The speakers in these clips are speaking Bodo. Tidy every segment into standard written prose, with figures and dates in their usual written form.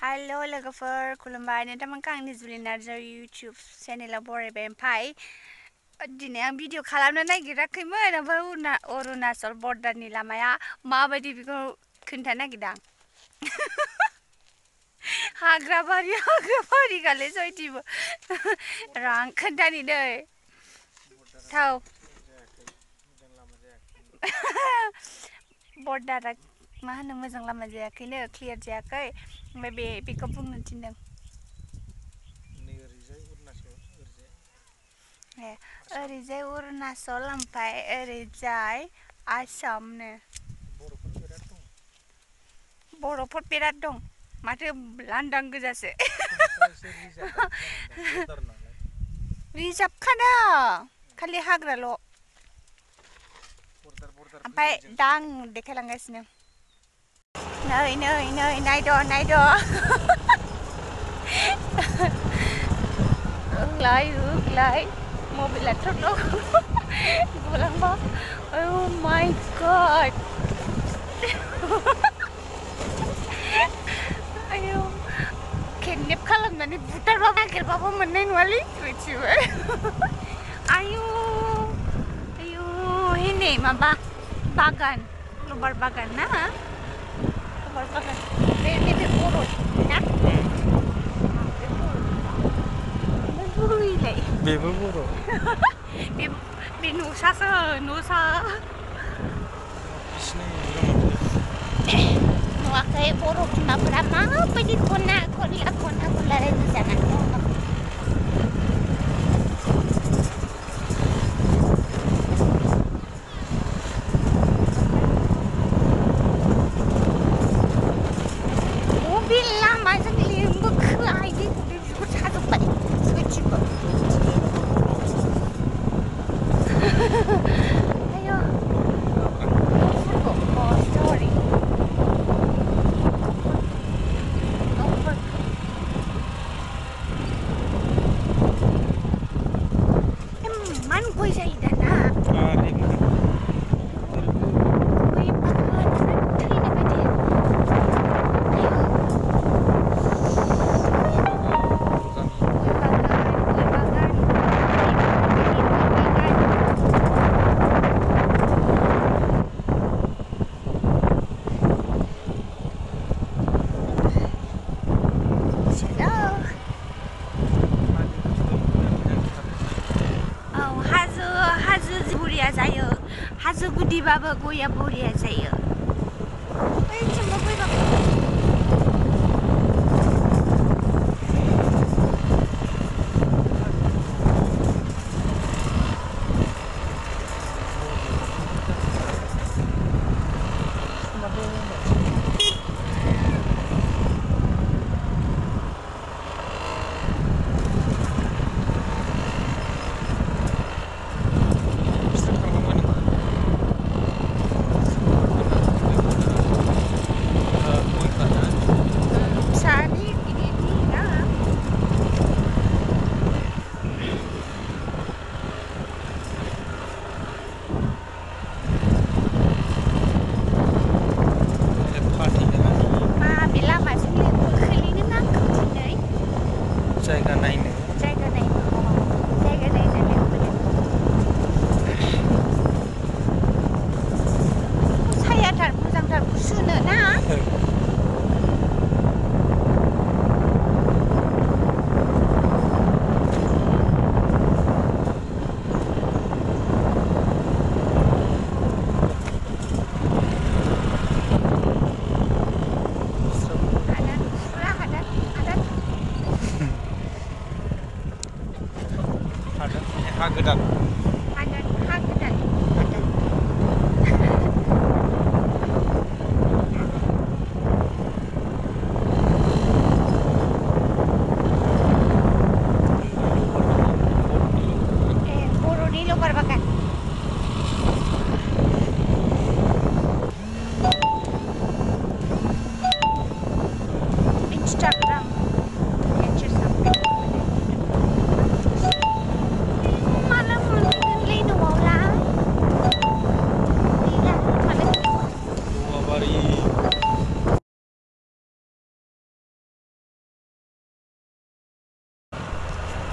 हेल' लोगोफोर खुलुमबाय नोंथांमोनखौ आंनि जुलि नार्जारि इउटुब चेनेलाव बरायबाय ओमफ्राय दिनै आं भिडिअ खालामनो नागिराखैमोन ओमफ्राय अरुणाचल बर्डारनि लामाया माबायदि बेखौ खोन्थानो नागिरदां हाग्राबारि गाले जयदिबो रां खोन्थानि दै थाव बर्डारा मा होनो मोजां लामा जायाखैनो क्लियार जायाखै ओमफ्राय बेखौ बुंनो थिनदों ओरैजाय अरुणाचल ओमफ्राय ओरैजाय आसामनो बर'फोर बिराद दं माथो लांदां गोजासो रिजार्भखादा खालि हाग्राल' ओमफ्राय दा आं देखायलांगासिनो नै नायद' होग्लाय मबाइलाथ' गलांबा oh my god आयौ किडनेप खालामनानै बुथारबा नागिरबाबो मोननाय नङालै मिथिबाय आयौ नै माबा बागान रबार बागान ना रबार बागान बे बर' ना बेबो बर' बे न'सासो न'सा नुवाखै बर' बिमाफोरा माबायदि खना रायजो जानानै दङ बबे लामाजों लिंबोखो आइदि बिखौ साजोब्बाय सयथिबो ayo oh sorry man gue jadi dana जायो हाजो गुदिबाबो गया बरिया जायो जायगा नायनो सायाथार मोजांथार गुसुनो ना ha goदान बर'नि लबार बागान Instagram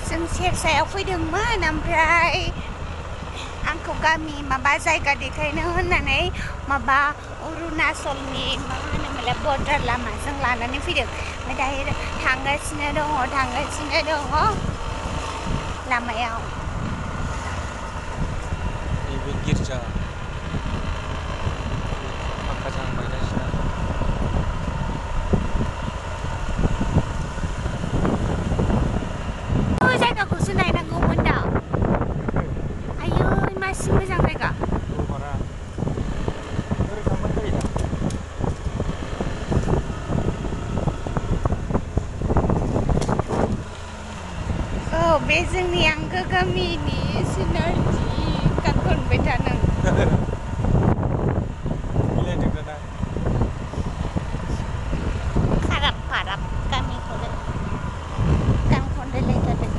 जों सेरसायाव फैदोंमोन ओमफ्राय आंखौ गामि माबा जायगा देखायनो होननानै माबा अरुणाचलनि मा होनोमोनलाय बर्डार लामाजों लानानै फैदों ओमफ्राय दायो थांगासिनो दङ लामायाव नैबे गिर्जा माखासे बायगासिनो जायगाखौसो नायनांगौमोन दा आयै मासि मोजां जायगा बे जोंनि आंगो गामिनि सिनायथि गानखनबाय थानो खाराब गामिखौनो गानखनलायलायथारदों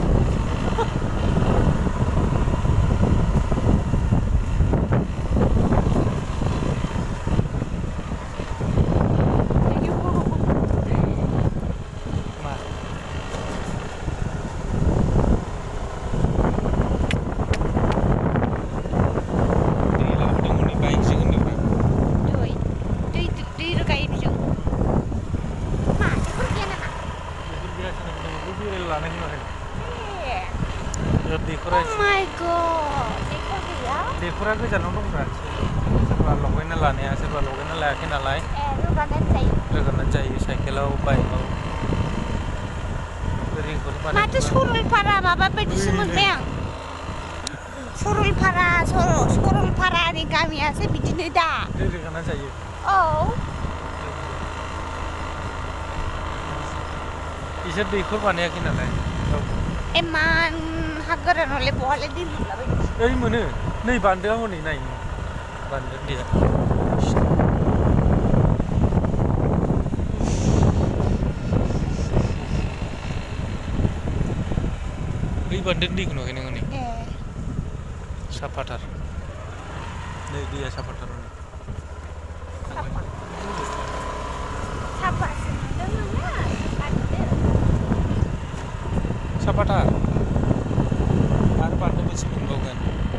दैखरा गोजानाव दंब्रा सोरबा लगायना लानाया सोरबा लगायना लायाखै नालाय रोगानानै जायो साइकेलाव बाइकआव माथो सरलपारा माबा बायदिसो मोनबाय आं सरलपारानि गामियासो बिदिनो दा रोगाना जायो औ इसोर दैखर बानायाखै नालाय इमान हा गोरानावलाय बहालाय दै मोनलाबायनो ओइ मोनो नै बान्दोआ हनै नाय बान्दो दैया ओइ बान्दोनि दैखौ नुवाखै नोङो नै साफाथार नै दैया साफाथार साफाथार आरो बान्दो मोनसे मोनबावगोन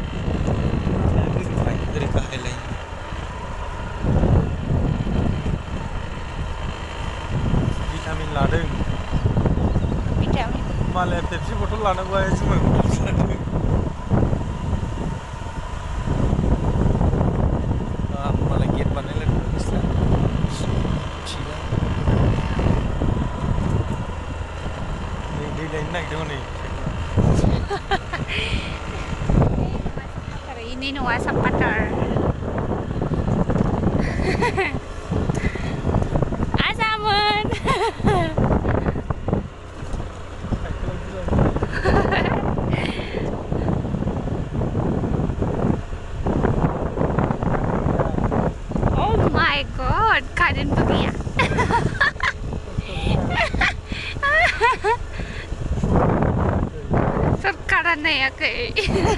ओरै गाहायलाय भिटामिन लादों मालाया पेपसि बथल लानांगौ जुमाय बथल लादों मालाय गेट बानायलायदों बिस्रा दै लायनो नागिरदों हनै ini nua sapatar asamun oh my god kalian begini sekarang ya kayak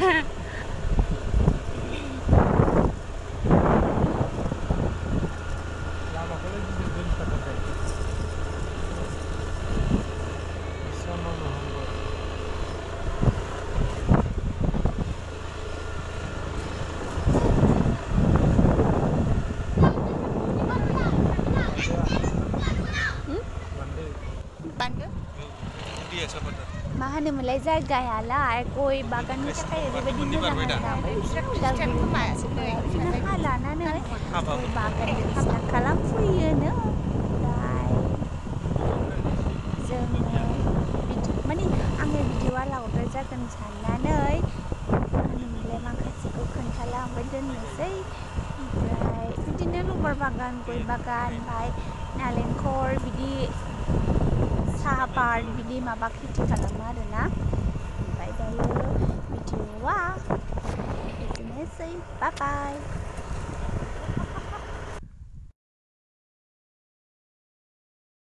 मा होनोमोनलाय जायगायालाय गय बागाननि थाखाय ओरैबायदि मोजां हा लानानै गय बागान बायदिसिना खालामफैयोनो जोङो माने आङो भिडिअआ लावद्राय जागोन साननानै होनोमोनलाय माखासेखौ खोन्थालांबाय दोननोसै ओमफ्राय बिदिनो लबार बागान गय बागान ओमफ्राय नालेंखर बिदि साहापात बिदि माबा खेथि खालामो आरोना ओमफ्राय दायो भिडिअआ एसेनोसै बाय बाय